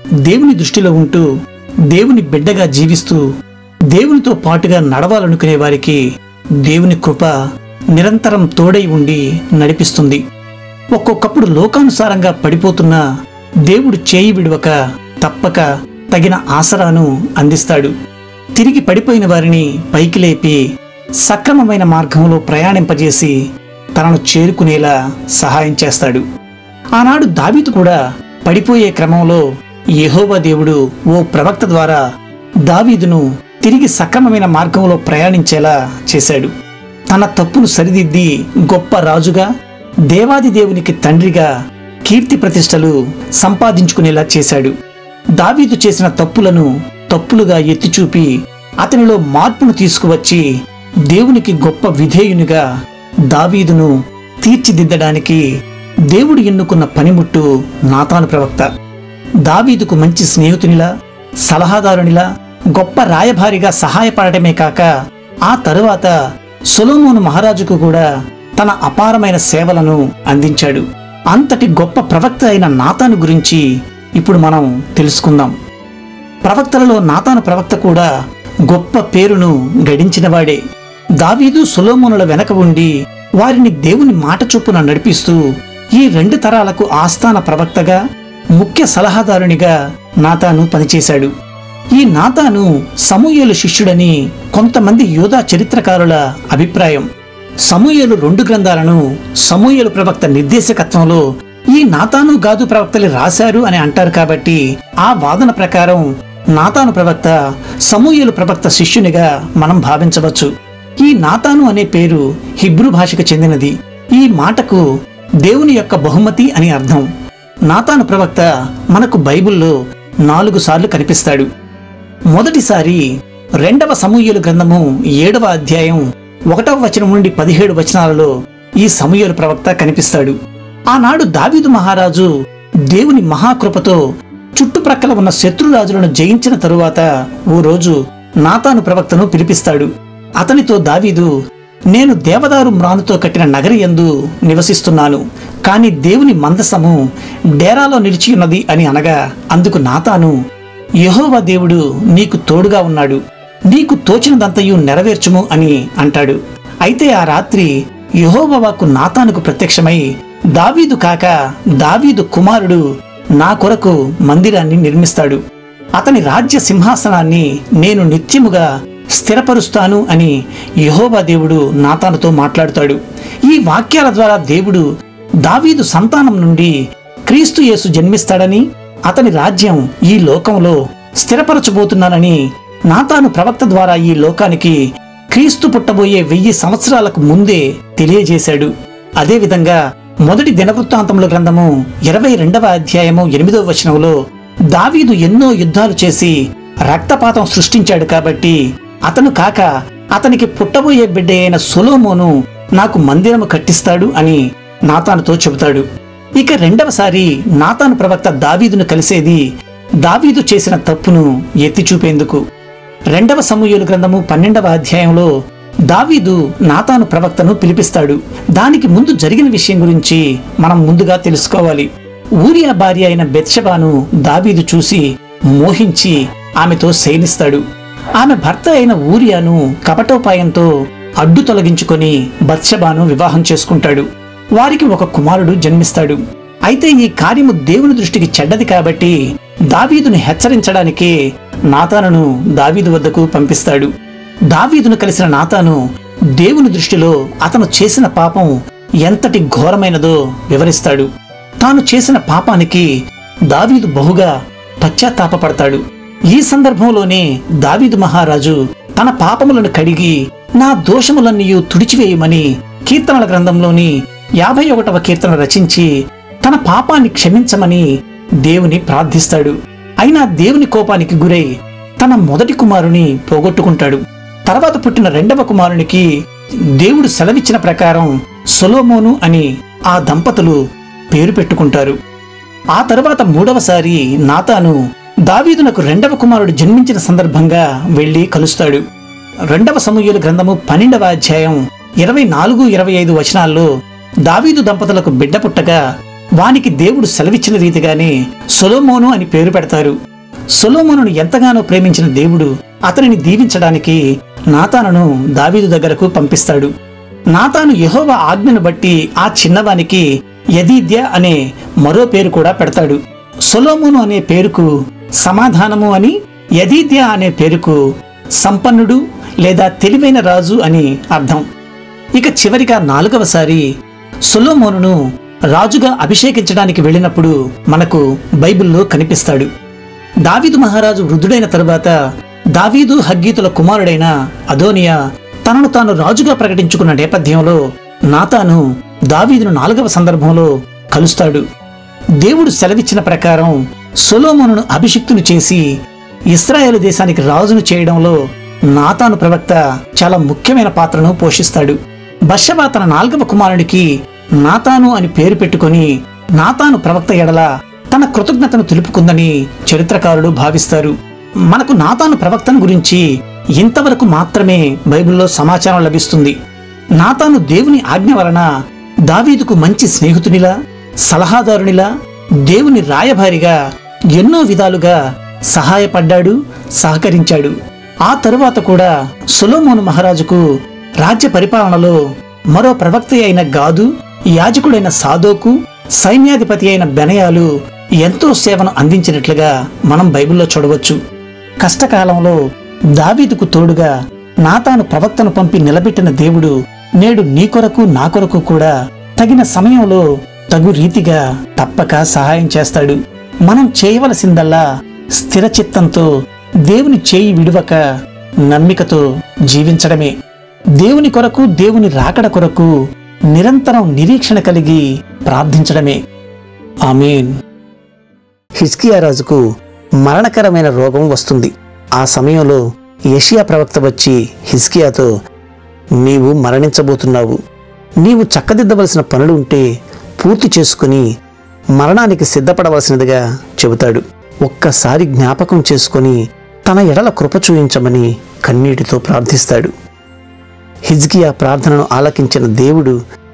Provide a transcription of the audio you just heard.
దేవుని దృష్టిలో ఉంటూ దేవుని బిడ్డగా జీవిస్తూ దేవునితో పాటుగా నడవాలనుకునే వారికి దేవుని కృప నిరంతరం తోడై ఉండి నడిపిస్తుంది. ఒక్కొక్కప్పుడు లోకానుసారంగా పడిపోతున్న దేవుడు చేయి విడవక తప్పక తగిన ఆసరాను అందిస్తాడు. తిరిగి పడిపోయిన వారిని పైకి లేపి సక్రమమైన మార్గంలో ప్రయాణింపజేసి తనను చేరుకునేలా సహాయం చేస్తాడు. ఆనాడు దావీదు కూడా పడిపోయే క్రమంలో యెహోవా దేవుడు ఓ ప్రవక్త ద్వారా దావీదును తిరిగి సక్రమమైన మార్గంలో ప్రయాణించేలా చేశాడు. తన తప్పును సరిదిద్ది గొప్ప రాజుగా, దేవాది దేవునికి తండ్రిగా కీర్తి ప్రతిష్టలు సంపాదించుకునేలా చేశాడు. దావీదు చేసిన తప్పులను తప్పులుగా ఎత్తిచూపి అతనిలో మార్పును తీసుకువచ్చి దేవునికి గొప్ప విధేయునిగా దావీదును తీర్చిదిద్దడానికి దేవుడు ఎన్నుకున్న పనిముట్టు నాతాను ప్రవక్త. దావీదుకు మంచి స్నేహితునిలా, సలహాదారునిలా, గొప్ప రాయభారిగా సహాయపడటమే కాక ఆ తరువాత సొలొమోను మహారాజుకు కూడా తన అపారమైన సేవలను అందించాడు. అంతటి గొప్ప ప్రవక్త అయిన నాతాను గురించి ఇప్పుడు మనం తెలుసుకుందాం. ప్రవక్తలలో నాతాను ప్రవక్త కూడా గొప్ప పేరును గడించినవాడే. దావీదు సొలొమోనుల వెనక ఉండి వారిని దేవుని మాట చొప్పున నడిపిస్తూ ఈ 2 తరాలకు ఆస్థాన ప్రవక్తగా, ముఖ్య సలహాదారునిగా నాతాను పనిచేశాడు. ఈ నాతాను సమూయేలు శిష్యుడని కొంతమంది యూదా చరిత్రకారుల అభిప్రాయం. సమూయేలు 2 గ్రంథాలను సమూయేలు ప్రవక్త నిర్దేశకత్వంలో ఈ నాతాను గాదు ప్రవక్తలు రాశారు అని అంటారు. కాబట్టి ఆ వాదన ప్రకారం నాతాను ప్రవక్త సమూయేలు ప్రవక్త శిష్యునిగా మనం భావించవచ్చు. ఈ నాతాను అనే పేరు హిబ్రూ భాషకు చెందినది. ఈ మాటకు దేవుని యొక్క బహుమతి అని అర్థం. నాతాను ప్రవక్త మనకు బైబిల్లో 4 సార్లు కనిపిస్తాడు. మొదటిసారి 2వ సమూయేలు గ్రంథము 7వ అధ్యాయం 1వ వచనం నుండి 17 వచనాలలో ఈ సమూయేలు ప్రవక్త కనిపిస్తాడు. ఆనాడు దావీదు మహారాజు దేవుని మహాకృపతో చుట్టుప్రక్కల ఉన్న శత్రురాజులను జయించిన తరువాత ఓ రోజు నాతాను ప్రవక్తను పిలిపిస్తాడు. అతనితో దావీదు, నేను దేవదారు మ్రానుతో కట్టిన నగరి యందు నివసిస్తున్నాను, కాని దేవుని మందసము డేరాలో నిలిచి ఉన్నది అని అనగా, అందుకు నాతాను, యెహోవా దేవుడు నీకు తోడుగా ఉన్నాడు, నీకు తోచినదంతయు నెరవేర్చుము అని అంటాడు. అయితే ఆ రాత్రి యెహోవా వాక్కు నాతానుకు ప్రత్యక్షమై, దావీదు కాక దావీదు కుమారుడు నా కొరకు మందిరాన్ని నిర్మిస్తాడు, అతని రాజ్య సింహాసనాన్ని నేను నిత్యముగా స్థిరపరుస్తాను అని యెహోవా దేవుడు నాతానుతో మాట్లాడుతాడు. ఈ వాక్యాల ద్వారా దేవుడు దావీదు సంతానం నుండి క్రీస్తు యేసు జన్మిస్తాడని, అతని రాజ్యం ఈ లోకంలో స్థిరపరచబోతున్నానని నాతాను ప్రవక్త ద్వారా ఈ లోకానికి క్రీస్తు పుట్టబోయే 1000 సంవత్సరాలకు ముందే తెలియజేశాడు. అదేవిధంగా మొదటి దినవృత్తాంతముల గ్రంథము 22వ అధ్యాయము 8వ వచనంలో దావీదు ఎన్నో యుద్ధాలు చేసి రక్తపాతం సృష్టించాడు కాబట్టి అతను కాక అతనికి పుట్టబోయే బిడ్డ అయిన సొలొమోను నాకు మందిరము కట్టిస్తాడు అని నాతానుతో చెబుతాడు. ఇక 2వసారి నాతాను ప్రవక్త దావీదును కలిసేది దావీదు చేసిన తప్పును ఎత్తి చూపేందుకు. 2వ సమూయేలు గ్రంథము 12వ అధ్యాయంలో దావీదు నాతాను ప్రవక్తను పిలిపిస్తాడు. దానికి ముందు జరిగిన విషయం గురించి మనం ముందుగా తెలుసుకోవాలి. ఊరియా భార్య అయిన బెత్షెబాను దావీదు చూసి మోహించి ఆమెతో శయనిస్తాడు. ఆమె భర్త అయిన ఊరియాను కపటోపాయంతో అడ్డు తొలగించుకొని బత్షెబాను వివాహం చేసుకుంటాడు. వారికి ఒక కుమారుడు జన్మిస్తాడు. అయితే ఈ కార్యము దేవుని దృష్టికి చెడ్డది కాబట్టి దావీదును హెచ్చరించడానికి నాతానును దావీదు వద్దకు పంపిస్తాడు. దావీదును కలిసిన నాతాను దేవుని దృష్టిలో అతను చేసిన పాపం ఎంతటి ఘోరమైనదో వివరిస్తాడు. తాను చేసిన పాపానికి దావీదు బహుగా పశ్చాత్తాపపడతాడు. ఈ సందర్భంలోనే దావీదు మహారాజు తన పాపములను కడిగి నా దోషములన్నీయు తుడిచివేయమని కీర్తనల గ్రంథంలోని 51వ కీర్తన రచించి తన పాపాన్ని క్షమించమని దేవుని ప్రార్థిస్తాడు. అయినా దేవుని కోపానికి గురై తన మొదటి కుమారుని పోగొట్టుకుంటాడు. తర్వాత పుట్టిన 2వ కుమారునికి దేవుడు సెలవిచ్చిన ప్రకారం సొలొమోను అని ఆ దంపతులు పేరు పెట్టుకుంటారు. ఆ తర్వాత 3వసారి నాతాను దావీదునకు 2వ కుమారుడు జన్మించిన సందర్భంగా వెళ్లి కలుస్తాడు. 2వ సమూయేలు గ్రంథము 12వ అధ్యాయం 24-25 వచనాల్లో దావీదు దంపతులకు బిడ్డ పుట్టగా వానికి దేవుడు సెలవిచ్చిన రీతిగానే సొలొమోను అని పేరు పెడతారు. సొలొమోనును ఎంతగానో ప్రేమించిన దేవుడు అతనిని దీవించడానికి నాతానును దావీదు దగ్గరకు పంపిస్తాడు. నాతాను యెహోవా ఆజ్ఞను బట్టి ఆ చిన్నవానికి యెదీద్యా అనే మరో పేరు కూడా పెడతాడు. సొలొమోను అనే పేరుకు సమాధానము అని, యెదీద్యా అనే పేరుకు సంపన్నుడు లేదా తెలివైన రాజు అని అర్థం. ఇక చివరిగా 4వసారి సొలొమోనును రాజుగా అభిషేకించడానికి వెళ్ళినప్పుడు మనకు బైబిల్లో కనిపిస్తాడు. దావీదు మహారాజు వృద్ధుడైన తరువాత దావీదు హగ్గీతుల కుమారుడైన అదోనియా తనను తాను రాజుగా ప్రకటించుకున్న నేపథ్యంలో నాతాను దావీదును 4వ సందర్భంలో కలుస్తాడు. దేవుడు సెలవిచ్చిన ప్రకారం సొలొమోనును అభిషిక్తుని చేసి ఇశ్రాయేలు దేశానికి రాజును చేయడంలో నాతాను ప్రవక్త చాలా ముఖ్యమైన పాత్రను పోషిస్తాడు. బత్షెబ తన 4వ కుమారునికి నాతాను అని పేరు పెట్టుకొని నాతాను ప్రవక్త ఎడల తన కృతజ్ఞతను తెలుపుకుందని చరిత్రకారులు భావిస్తారు. మనకు నాతాను ప్రవక్తను గురించి ఇంతవరకు మాత్రమే బైబిల్లో సమాచారం లభిస్తుంది. నాతాను దేవుని ఆజ్ఞ వలన దావీదుకు మంచి స్నేహితునిలా, సలహాదారునిలా, దేవుని రాయభారిగా ఎన్నో విధాలుగా సహాయపడ్డాడు, సహకరించాడు. ఆ తరువాత కూడా సొలొమోను మహారాజుకు రాజ్య పరిపాలనలో మరో ప్రవక్త అయిన గాదు, యాజకుడైన సాదోకు, సైన్యాధిపతి అయిన బెనయాలు ఎంతో సేవను అందించినట్లుగా మనం బైబిల్లో చూడవచ్చు. కష్టకాలంలో దావీదుకు తోడుగా నాతాను ప్రవక్తను పంపి నిలబెట్టిన దేవుడు నేడు నీ కొరకు నా కొరకు కూడా తగిన సమయంలో తగు రీతిగా తప్పక సహాయం చేస్తాడు. మనం చేయవలసిందల్లా స్థిరచిత్తంతో దేవుని చేయి విడువక నమ్మికతో జీవించడమే. దేవుని కొరకు, దేవుని రాకడ కొరకు నిరంతరం నిరీక్షణ కలిగి ప్రార్థించడమే. ఆమేన్. హిజ్కియా రాజుకు మరణకరమైన రోగం వస్తుంది. ఆ సమయంలో యెషయా ప్రవక్త వచ్చి హిజ్కియాతో, నీవు మరణించబోతున్నావు, నీవు చక్కదిద్దవలసిన పనులు ఉంటే పూర్తి చేసుకుని మరణానికి సిద్ధపడవలసినదిగా చెబుతాడు. ఒక్కసారి జ్ఞాపకం చేసుకుని తన ఎడల కృప చూయించమని కన్నీటితో ప్రార్థిస్తాడు. హిజ్కియా ప్రార్థనను ఆలకించిన దేవుడు